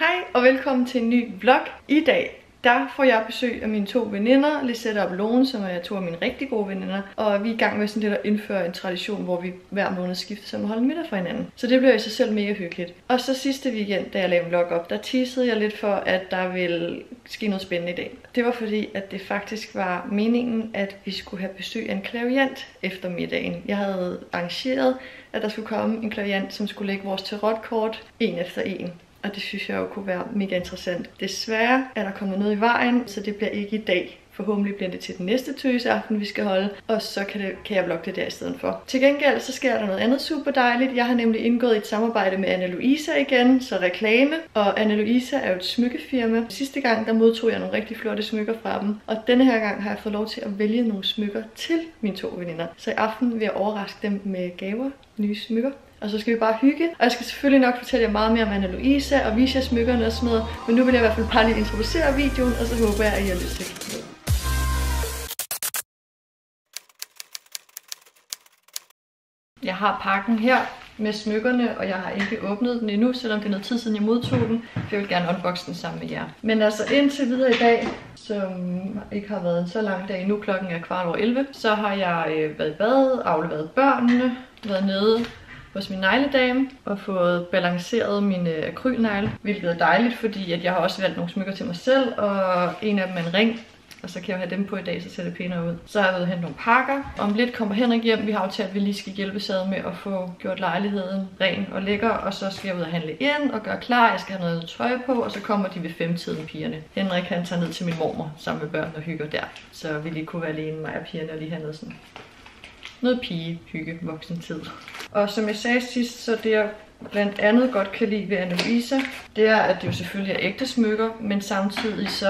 Hej og velkommen til en ny vlog. I dag der får jeg besøg af mine 2 veninder, Lisette og Lone, som er 2 af mine rigtig gode veninder. Og vi er i gang med sådan lidt at indføre en tradition, hvor vi hver måned skifter som at holde middag for hinanden. Så det bliver i sig selv mega hyggeligt. Og så sidste weekend, da jeg lavede en vlog op, der teasede jeg lidt for, at der ville ske noget spændende i dag. Det var fordi, at det faktisk var meningen, at vi skulle have besøg af en klaviant efter middagen. Jeg havde arrangeret, at der skulle komme en klaviant, som skulle lægge vores tarotkort en efter en. Og det synes jeg jo kunne være mega interessant. Desværre er der kommet noget i vejen, så det bliver ikke i dag. Forhåbentlig bliver det til den næste tøseaften, vi skal holde. Og så kan jeg vlogge det der i stedet for. Til gengæld så sker der noget andet super dejligt. Jeg har nemlig indgået et samarbejde med Anna Louisa igen, så reklame. Og Anna Louisa er jo et smykkefirma. Sidste gang der modtog jeg nogle rigtig flotte smykker fra dem. Og denne her gang har jeg fået lov til at vælge nogle smykker til mine 2 veninder. Så i aften vil jeg overraske dem med gaver, nye smykker. Og så skal vi bare hygge. Og jeg skal selvfølgelig nok fortælle jer meget mere om Anna Louisa og vise jer smykkerne og sådan noget. Men nu vil jeg i hvert fald bare lige introducere videoen, og så håber jeg, at I har lyst til at kigge. Jeg har pakken her med smykkerne, og jeg har ikke åbnet den endnu, selvom det er noget tid siden jeg modtog den. Jeg vil gerne unboxe den sammen med jer. Men altså indtil videre i dag, som ikke har været en så lang dag nu, klokken er 11:15, så har jeg været i bad, afleveret børnene, været nede hos min negledame og fået balanceret mine akrylnegle, hvilket er dejligt, fordi at jeg har også valgt nogle smykker til mig selv, og en af dem er en ring, og så kan jeg jo have dem på i dag, så ser det pænere ud. Så har jeg været hen nogle pakker. Om lidt kommer Henrik hjem. Vi har aftalt, at vi lige skal hjælpes ad med at få gjort lejligheden ren og lækker, og så skal jeg ud og handle ind og gøre klar. Jeg skal have noget tøj på, og så kommer de ved 5-tiden, pigerne. Henrik han tager ned til min mormor sammen med børn og hygger der, så vi lige kunne være alene, mig og pigerne, og lige have noget pige-hygge, voksentid. Og som jeg sagde sidst, så det jeg blandt andet godt kan lide ved Anna Louisa, det er, at det jo selvfølgelig er ægte smykker, men samtidig så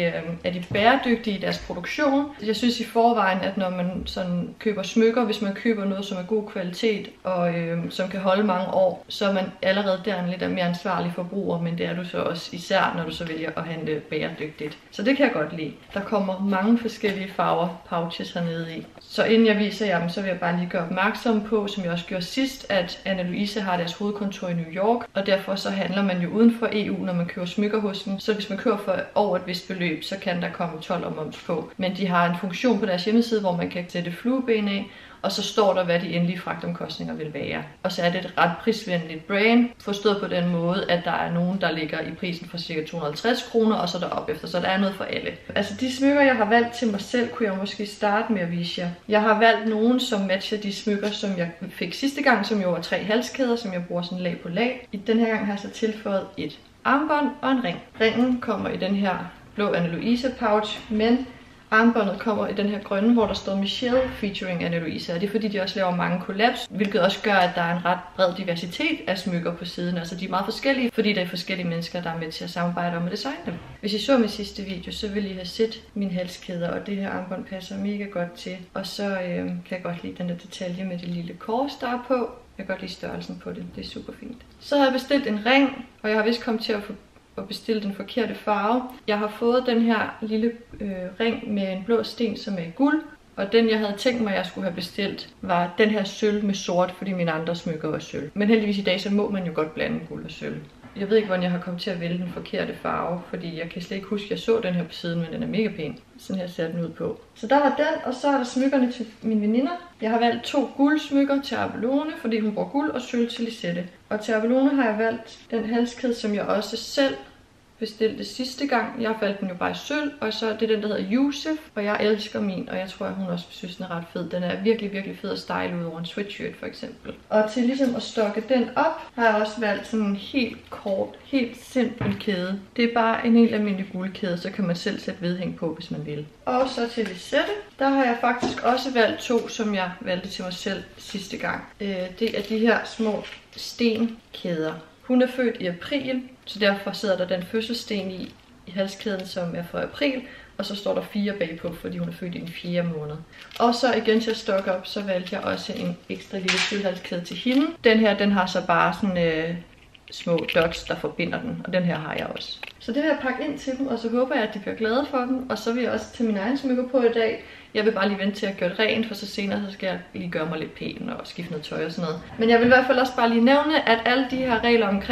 er de bæredygtige i deres produktion. Jeg synes i forvejen, at når man sådan køber smykker, hvis man køber noget, som er god kvalitet og som kan holde mange år, så er man allerede der en lidt mere ansvarlig forbruger, men det er du så også især, når du så vælger at handle bæredygtigt. Så det kan jeg godt lide. Der kommer mange forskellige farver pouches hernede i. Så inden jeg viser jer dem, så vil jeg bare lige gøre opmærksom på, som jeg også gjorde sidst, at Anna Louisa har deres hovedkontor i New York, og derfor så handler man jo uden for EU, når man køber smykker hos dem. Så hvis man køber for over et vist beløb, så kan der komme 12 og moms på. Men de har en funktion på deres hjemmeside, hvor man kan sætte flueben af, og så står der, hvad de endelige fragtomkostninger vil være. Og så er det et ret prisvenligt brand, forstået på den måde, at der er nogen, der ligger i prisen for ca. 250 kroner, og så er der op efter, så der er noget for alle. Altså de smykker, jeg har valgt til mig selv, kunne jeg måske starte med at vise jer. Jeg har valgt nogen, som matcher de smykker, som jeg fik sidste gang, som jo var 3 halskæder, som jeg bruger sådan lag på lag. I den her gang har jeg så tilføjet et armbånd og en ring. Ringen kommer i den her blå Anna Louisa pouch, men armbåndet kommer i den her grønne, hvor der står Michelle featuring Anna Louisa. Og det er fordi, de også laver mange collabs, hvilket også gør, at der er en ret bred diversitet af smykker på siden. Altså de er meget forskellige, fordi der er forskellige mennesker, der er med til at samarbejde om at designe dem. Hvis I så min sidste video, så ville I have set mine halskæder, og det her armbånd passer mega godt til. Og så kan jeg godt lide den der detalje med det lille kors, der er på. Jeg kan godt lide størrelsen på det, det er super fint. Så har jeg bestilt en ring, og jeg har vist kommet til at bestille den forkerte farve. Jeg har fået den her lille ring med en blå sten, som er i guld. Og den, jeg havde tænkt mig, at jeg skulle have bestilt, var den her sølv med sort, fordi mine andre smykker var sølv. Men heldigvis i dag, så må man jo godt blande guld og sølv. Jeg ved ikke, hvordan jeg har kommet til at vælge den forkerte farve, fordi jeg kan slet ikke huske, at jeg så den her på siden, men den er mega pæn. Sådan her ser den ud på. Så der var den, og så er der smykkerne til mine veninder. Jeg har valgt 2 guldsmykker til Avalone, fordi hun bruger guld, og sølv til Lisette. Og til Avalone har jeg valgt den halskæde, som jeg også selv bestilte sidste gang. Jeg valgte den jo bare i sølv, og så er det den, der hedder Yusuf, og jeg elsker min, og jeg tror, at hun også synes, den er ret fed. Den er virkelig, virkelig fed at style ud over en sweatshirt for eksempel. Og til ligesom at stokke den op, har jeg også valgt sådan en helt kort, helt simpel kæde. Det er bare en helt almindelig guldkæde, så kan man selv sætte vedhæng på, hvis man vil. Og så til Lisette, der har jeg faktisk også valgt 2, som jeg valgte til mig selv sidste gang. Det er de her små stenkæder. Hun er født i april, så derfor sidder der den fødselssten i halskæden, som er fra april. Og så står der 4 bagpå, fordi hun er født i den 4. måned. Og så igen til at stokke op, så valgte jeg også en ekstra lille sølvhalskæde til hende. Den her, den har så bare sådan små dots, der forbinder den. Og den her har jeg også. Så det vil jeg pakke ind til dem, og så håber jeg, at de bliver glade for dem. Og så vil jeg også tage mine egne smykker på i dag. Jeg vil bare lige vente til at gøre det rent, for så senere så skal jeg lige gøre mig lidt pæn og skifte noget tøj og sådan noget. Men jeg vil i hvert fald også bare lige nævne, at alle de her regler omkring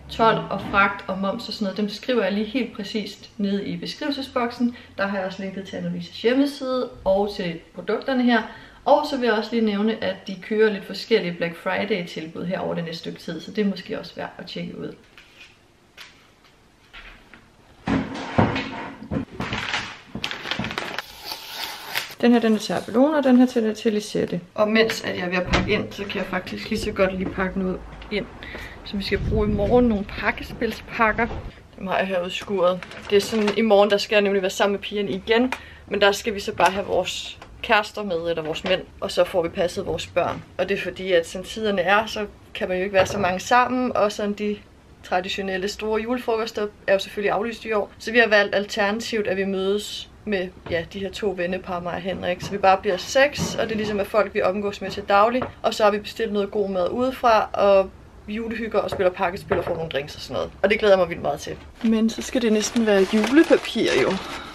told og fragt og moms og sådan noget, dem skriver jeg lige helt præcist nede i beskrivelsesboksen. Der har jeg også linket til Annalises hjemmeside og til produkterne her. Og så vil jeg også lige nævne, at de kører lidt forskellige Black Friday tilbud her over det næste stykke tid, så det er måske også værd at tjekke ud. Den her, den er til Abelone, og den her til Lisette. Og mens at jeg er ved at pakke ind, så kan jeg faktisk lige så godt lige pakke noget ind, som vi skal bruge i morgen. Nogle pakkespilspakker. Dem har jeg her udskuret. Det er sådan, i morgen der skal jeg nemlig være sammen med pigerne igen, men der skal vi så bare have vores kærester med, eller vores mænd, og så får vi passet vores børn. Og det er fordi, at sådan tiderne er, så kan man jo ikke være så mange sammen, og sådan de traditionelle store julefrokoster er jo selvfølgelig aflyst i år. Så vi har valgt alternativt, at vi mødes med de her 2 vennepar, mig og Henrik. Så vi bare bliver 6, og det er ligesom at folk vi omgås med til daglig. Og så har vi bestilt noget god mad udefra, og julehygger og spiller pakkespil og får nogle drinks og sådan noget. Og det glæder jeg mig vildt meget til. Men så skal det næsten være julepapir jo.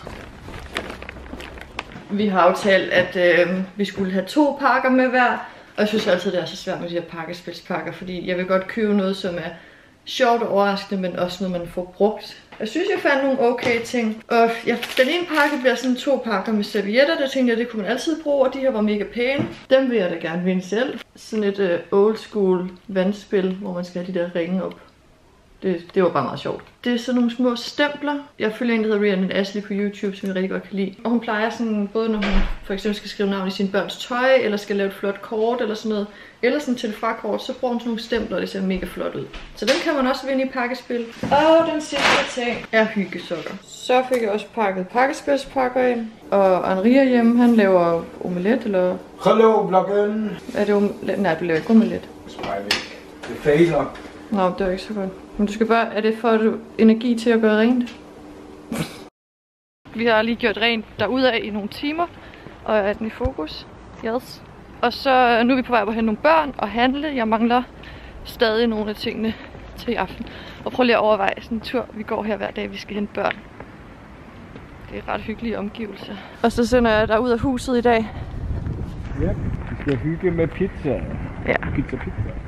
Vi har aftalt, at vi skulle have 2 pakker med hver. Og jeg synes altid, det er så svært med de her pakkespilspakker, fordi jeg vil godt købe noget, som er sjovt og overraskende, men også noget, man får brugt. Jeg synes, jeg fandt nogle okay ting. Og den ene pakke bliver sådan 2 pakker med servietter. Der tænkte jeg, det kunne man altid bruge, og de her var mega pæne. Dem vil jeg da gerne vinde selv. Sådan et old school vandspil, hvor man skal have de der ringe op. Det var bare meget sjovt. Det er sådan nogle små stempler. Jeg følger en, der hedder Rhiannon Ashley på YouTube, som jeg rigtig godt kan lide. Og hun plejer sådan, både når hun for eksempel skal skrive navn i sine børns tøj, eller skal lave et flot kort eller sådan noget, eller sådan til fragtkort, så bruger hun sådan nogle stempler, og det ser mega flot ud. Så dem kan man også vinde i pakkespil. Og den sidste ting er hyggesokker. Så fik jeg også pakket pakkespilspakker ind. Og Henri hjemme, han laver omelet, eller... Hallo, bloggen! Er det omelet? Nej, du laver ikke omelet. Det fader. Nå, det er ikke så godt. Men du skal bare... Er det for at du energi til at gøre rent? Vi har lige gjort rent derudad i nogle timer. Og er den i fokus? Yes. Og så nu er vi på vej på at hente nogle børn og handle. Jeg mangler stadig nogle af tingene til i aften. Og prøv lige at overveje sådan en tur. Vi går her hver dag, vi skal hente børn. Det er ret hyggelige omgivelser. Og så sender jeg dig ud af huset i dag. Ja, vi skal hygge med pizza. Ja. Pizza.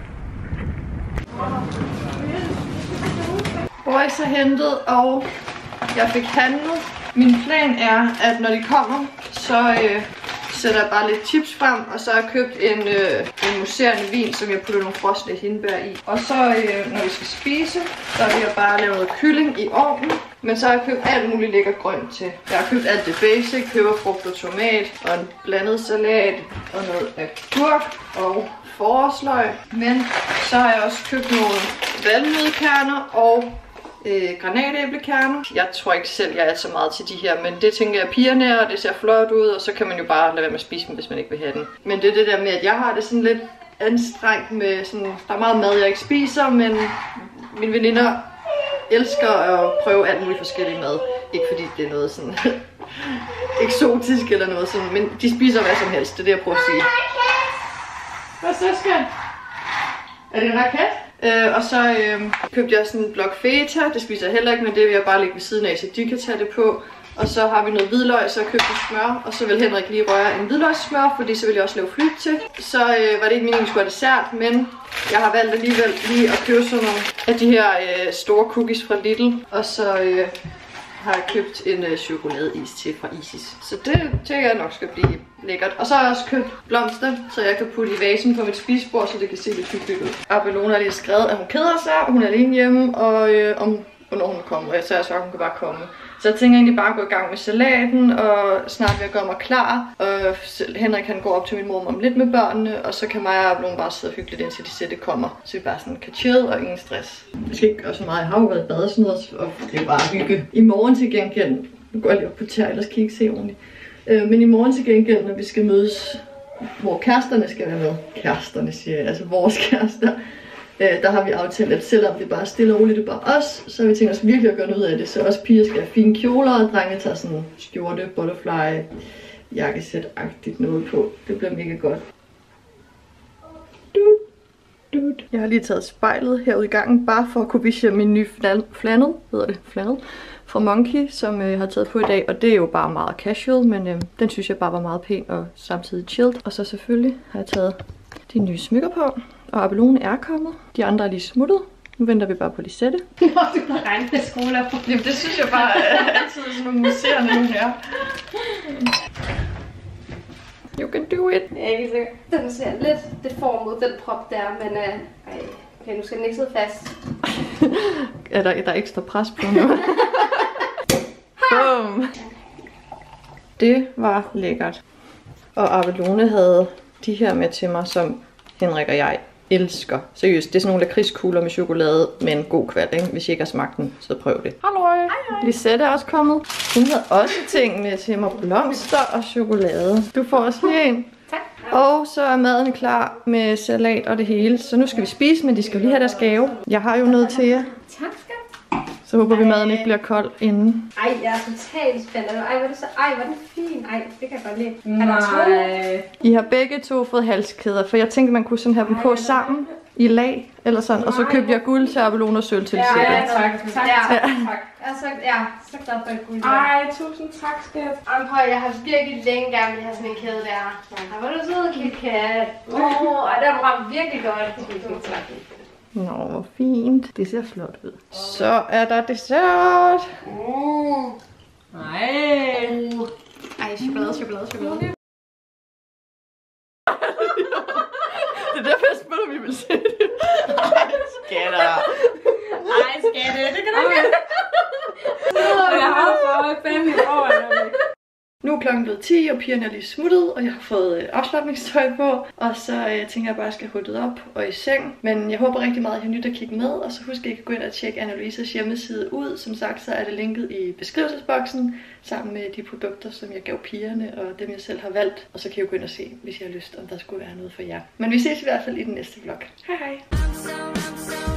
Boys er hentet, og jeg fik handlet. Min plan er, at når de kommer, så sætter jeg bare lidt chips frem, og så har jeg købt en mousserende vin, som jeg putter nogle frosne hindbær i. Og så når vi skal spise, så vil jeg bare lave noget kylling i ovnen. Men så har jeg købt alt muligt lækker grønt til. Jeg har købt alt det basic, peberfrugt og tomat, og en blandet salat, og noget agurk og forårsløg. Men så har jeg også købt nogle valnøddekerner og granatæblekerner. Jeg tror ikke selv, jeg er så meget til de her, men det tænker jeg pigerne, og det ser flot ud, og så kan man jo bare lade være med at spise dem, hvis man ikke vil have den. Men det er det der med, at jeg har det sådan lidt anstrengt med sådan, der er meget mad, jeg ikke spiser, men mine veninder elsker at prøve alt muligt forskellige mad. Ikke fordi det er noget sådan eksotisk eller noget sådan, men de spiser hvad som helst, det er det, jeg prøver at sige. Hvad så, skat? Er det en raket? Og så købte jeg sådan en blok feta, det spiser jeg heller ikke, men det vil jeg bare lægge ved siden af, så de kan tage det på. Og så har vi noget hvidløg, så jeg købte smør, og så vil Henrik lige røre en hvidløgssmør, fordi så vil jeg også lave flyt til. Så var det ikke meningen, at vi skulle have dessert, men jeg har valgt alligevel lige at købe sådan nogle af de her store cookies fra Lidl. Og så har jeg købt en chokoladeis til fra Isis. Så det tænker jeg nok skal blive lækkert. Og så har jeg også købt blomster, så jeg kan putte i vasen på mit spisebord, så det kan se lidt hyggeligt ud. Abelone har lige skrevet, at hun keder sig, og hun er alene hjemme, og hvornår hun kommer. Og så er jeg sagt, at hun kan bare komme. Så jeg tænker egentlig bare at gå i gang med salaten, og snart vil jeg gøre mig klar. Og Henrik han går op til min mor om lidt med børnene, og så kan mig og Abelone bare sidde og hygge lidt indtil de sætte kommer. Så vi bare sådan kan chill og ingen stress. Vi skal ikke gøre så meget. Jeg har jo været i bad og sådan noget, og det er bare hygge. I morgen til gengæld, nu går jeg lige op på tær, ellers kan I ikke se ordentligt. Men i morgen til gengæld, når vi skal mødes, hvor kæresterne skal være med. Kæresterne siger jeg, altså vores kærester. Der har vi aftalt, at selvom det bare er stille og roligt, det er bare os, så har vi tænkt os virkelig at gøre noget ud af det. Så også piger skal have fine kjoler, og drenge tager sådan skjorte, butterfly, jakkesæt-agtigt noget på. Det bliver mega godt. Jeg har lige taget spejlet herude i gangen, bare for at kunne vise min nye flannel, fra Monkey, som jeg har taget på i dag. Og det er jo bare meget casual, men den synes jeg bare var meget pæn og samtidig chilled. Og så selvfølgelig har jeg taget de nye smykker på. Og Abelone er kommet. De andre er lige smuttet. Nu venter vi bare på Lisette. Nå, du har regnet med skole. Jamen, det synes jeg bare altid sådan nogle museerne nu her. You can do it. Ja, ikke sikkert. Den ser lidt deformet, den prop der, men okay, nu skal den ikke sidde fast. Er der ekstra pres på nu? Boom. Det var lækkert. Og Abelone havde de her med til mig, som Henrik og jeg elsker. Seriøst, det er sådan nogle lakridskugler med chokolade med en god kvalitet. Hvis I ikke har smagt den, så prøv det. Hallo. Lisette er også kommet. Hun havde også ting med til mig. Blomster og chokolade. Du får også lige en. Tak. Og så er maden klar med salat og det hele. Så nu skal vi spise, men de skal lige have deres gave. Jeg har jo noget til jer. Tak, skat. Så håber vi, maden ikke bliver kold inden. Ej, jeg er totalt spændt. Ej, hvor er den fin. Ej, det kan jeg godt lide. Er der to? I har begge to fået halskæder, for jeg tænkte, man kunne sådan have dem på sammen i lag, eller sådan. Og så købte jeg guld til Abelone og sølv til Lisette. Ja, tak. Jeg er så glad for et guld. Ej, tusind tak, skat. Jeg har virkelig længe gerne vil have sådan en kæde der. Ej, hvor er du sød, KitKat. Den var virkelig godt. Tusind tak. Nå, hvor fint. Det ser flot ud. Så er der dessert. Ej, chokolade. Det er derfor, jeg spurgte, om vi ville se det. Ej, skatter. Det kan du ikke. Jeg har fået 5 år. Nu er klokken blevet 10, og pigerne er lige smuttet, og jeg har fået afslapningstøj på. Og så tænker jeg bare, at jeg skal rydde op og i seng. Men jeg håber rigtig meget, at I har nyt at kigge med. Og så husk, at I kan gå ind og tjekke Anna-Louises hjemmeside ud. Som sagt, så er det linket i beskrivelsesboksen, sammen med de produkter, som jeg gav pigerne, og dem jeg selv har valgt. Og så kan I jo gå ind og se, hvis I har lyst, om der skulle være noget for jer. Men vi ses i hvert fald i den næste vlog. Hej hej!